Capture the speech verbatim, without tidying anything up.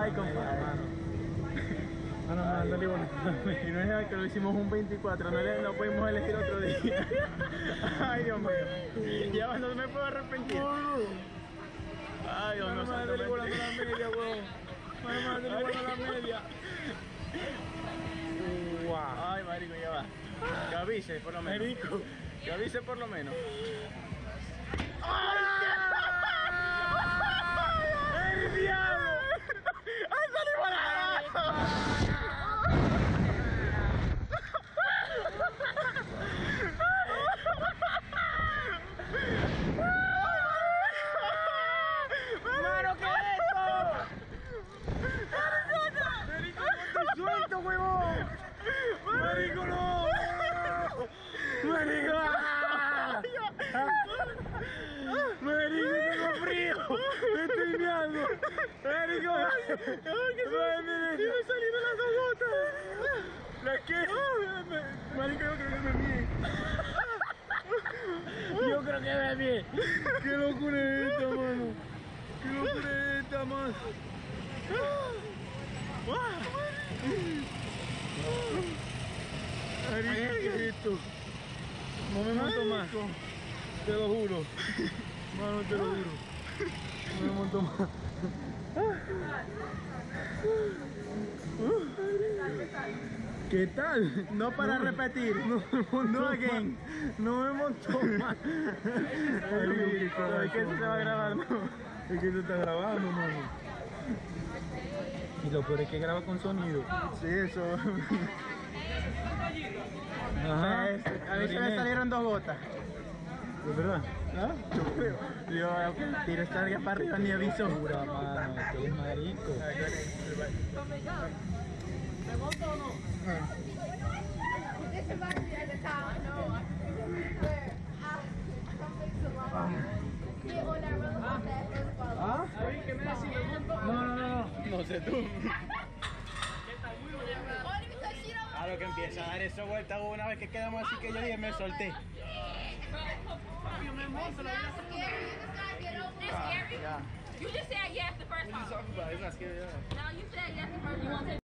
Ay, compadre. Bueno, no, dale igual. Y no es que lo hicimos un veinticuatro, no, le, no podemos elegir otro día. Ay, Dios mío. Ya no me puedo arrepentir. Ay, Dios mío. Dale igual a la media, weón. Dale igual a la media. Wow. Ay, marico, ya va. Que avise por lo menos. Marico. Que avise por lo menos. ¡El diablo! ¡Ay, salí volando! ¡Mano, qué es esto! ¡Marico, no te suelto, huevón! ¡Marico, no! ¡Marico! ¡Ah! ¡Marico, tengo frío! ¡Me estoy meando! ¡Marico! ¡Ay, que se me, me salieron las dos gotas! ¿La qué? Marico, yo creo que me mié. Yo creo que me mié. ¡Qué locura es esta, mano! ¡Qué locura es esta, mano! Marico, ¿qué es esto? No me monto más. Te lo juro. Mano, te lo juro. No me monto más. ¿Qué tal? No para No, repetir. No me monto No más. again. No me monto más. Marico, qué Es que corazón, se va mano. grabando. Es que se está grabando, mano. Y lo peor es que graba con sonido. Sí, eso. Ajá. A mí se me salieron dos gotas. ¿Es verdad? ¿Ah? Yo creo. Yo tiro esta verga para arriba ni aviso. Pura mano, que es marico. This is actually at the top. No. Where? Ah, something's along. Yeah, on that roller coaster, first of all. ¿Ah? No, no, no, no. No sé tú. Only because she don't. A lo que empieza a dar esa vuelta una vez que quedamos así que yo dije me solté. It's not scary. You just gotta get over it. Ah, ya. You just said yes the first time. Talk about it. It's not scary at all. No, you said yes the first time. You want to